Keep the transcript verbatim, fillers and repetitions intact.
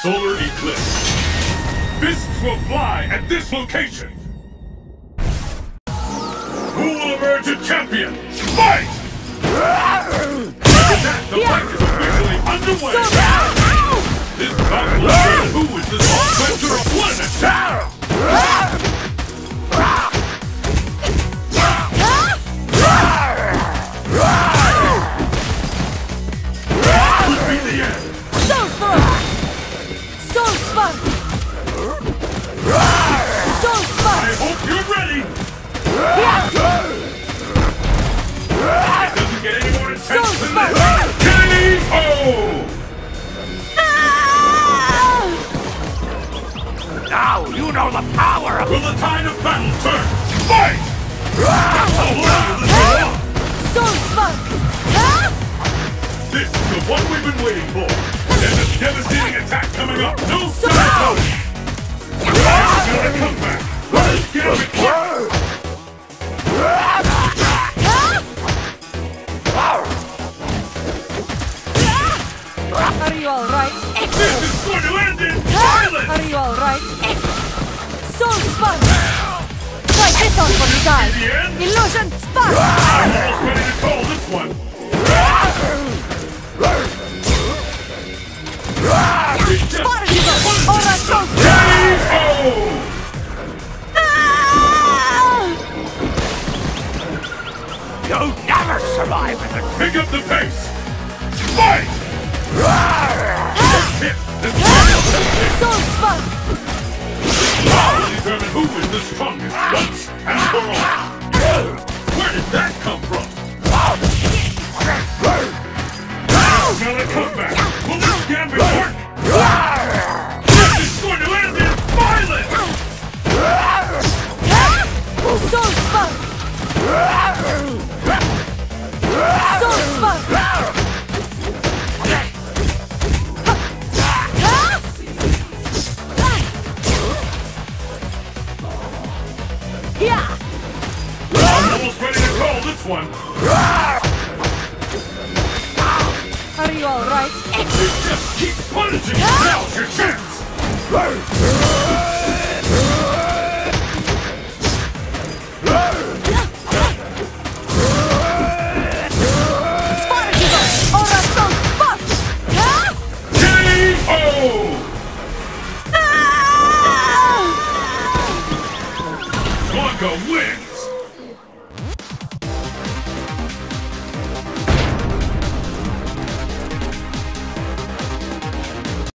Solar eclipse. Fists will fly at this location. Who will emerge a champion? Fight! With that, the fight is officially underway. This battle will show who is the center of planet. Could be the end. So fun! So fun! So fun! I hope you're ready. It doesn't get any more intense So than fun! this. K O! Now you know the power of... Will the tide of battle turn? Fight! How long will this go on? So fun! This is the one we've been waiting for. There's a devastating attack coming up. No So- sugarcoating. Tide's gonna come back. Let's get him quick. Are you alright? This is going to end in violence. Are you alright? So fun! Try this on for you guys! The end? Illusion spark! I'm almost ready to call this one. It's just Particle! Aura so K O! You'll never survive with it. Pick up the pace. Fight! First hit. This one. So fun! Now will determine who is the strongest once and for all. Where did that come from? Now the comeback. Will this gambit work? This is going to end in violence. So fun! So fun! Yeah! I'm almost ready to call this one. Are you alright? They just keep